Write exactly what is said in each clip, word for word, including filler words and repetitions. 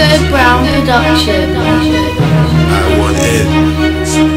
Peter Brown Production. I want it.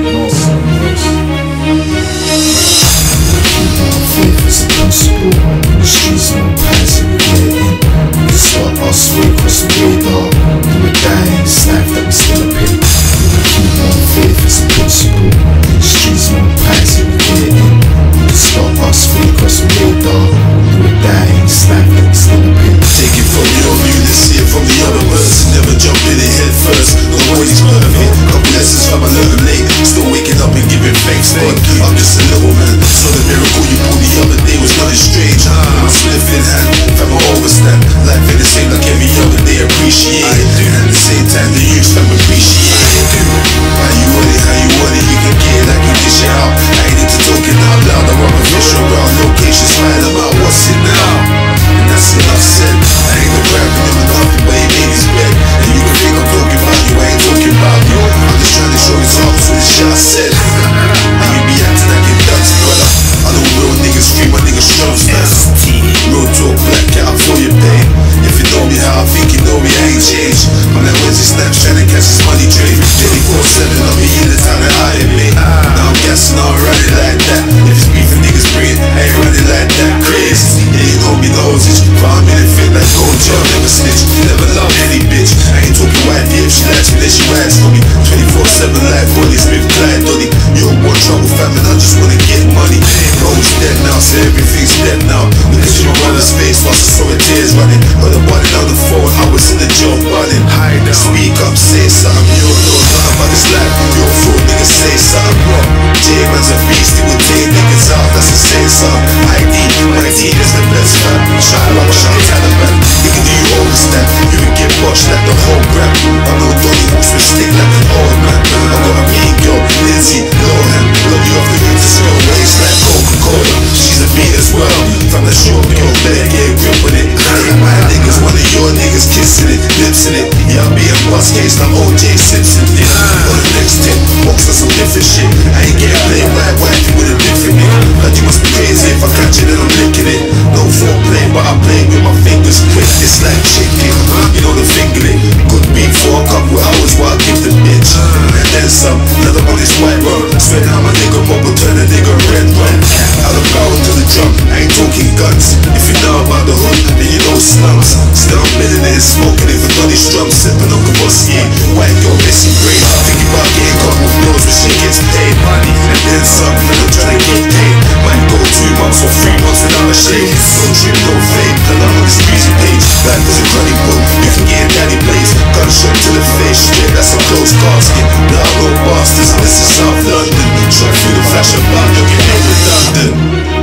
It's a principle. In the streets, no passive, we get in. We can start our sway across the radar. Do a dying, it's life that we still a pin. We can keep on faith, it's a principle. In the streets, no passive, we get in. We can start our sway across the radar. Do a dying, it's life that we still a pin. Take it from your view, let's see it from the other verse. Never jump in it head first, nobody's perfect. Couple lessons from I learned them late. Still waking up and giving thanks, but I'm just a little man. So the miracle you pulled the other day was nothing strange. My spliff in hand, fam, I overstand. Life ain't the same like every other day, appreciate it. And at the same time, the youth, fam, appreciate it. How you want it, how you want it, you can get it like you dish it out. I ain't into talking out loud, I run a fish around. Locations, find about what's it now. And that's enough said. I ain't the rapping him enough, but he made his bed. And you can think I'm talking about you, I ain't talking about you. I'm just trying to show you something with the shit I said. How you be acting like you're nuts, brother? I know real niggas scream, my niggas strums now. Real talk, black cat, I feel your pain. If you know me how I think you know me, I ain't changed. I'm like Wednesday snaps trying to catch this money train. twenty-four seven, I'll be in the time that I ain't made. Now I'm guessing I don't run it like that. If it's beefing niggas bring it, I ain't running like that. Crazy, yeah, you know me knows it. But I'm in it fit like gold jail, never snitch. Never love any bitch. I ain't talking white if she likes me, then she rides for me. twenty-four seven like Bonnie Smith, Clyde, Donny. You don't want trouble, fam, and I just wanna get money. Bro's dead now, so everything's dead now. Look at my brother's face, whilst I saw the tears running. Got the body on the phone, I was in the job running. Speak up, say something. You don't know nothing about this life. You're a fool, nigga, say something. What? J-Man's a beast, he would take niggas out, that's a say something. I D, my team is the best fan. Shout out, shout out, Taliban. Nigga, do you understand? You would get watched like the whole gram. I know Donny walks with stick like an old man. I got a mean girl, Lindsay Lohan. Love you off the roof to slow waist like Coca-Cola. She's a beat as well. From the short girl, better get a grip with it. My niggas, one of your niggas kissing it, lips in it. Yeah, I'm being bust case like O J Simpson did. On the next tip, walks on some different shit. I ain't getting played by a wife with a different nigga. Like you must be crazy if I catch it and I'm licking it. No foreplay, but I play with my fingers quick. It's like chicken, you know the fingering. Good beat for a couple hours while I give the bitch. And then some, another one is white rum. Sweat how my nigga bubble turn a nigga red rum. Out of power to the drum, I ain't talking guns. If you know about the hood, then you know slums. Still I'm millionaire, smoking it for Donny Strum. Sipping on Kavoski, white girl missing brain. Thinking about getting caught with blows when she gets paid. Money, and then some, and I'm trying to get paid. Might go two months or three months without a shave. No drip, no fade, along with this music page. Life is a running book, you can get daddy plays. Gunshot to the face, straight, that's a close casket. Now I go bastards, this is South London. Shot through the flash of bomb, you'll get hit redundant.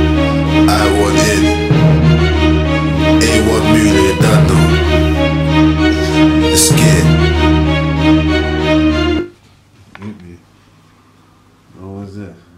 I want in. A one Muley, done now. Let's get it. What was that?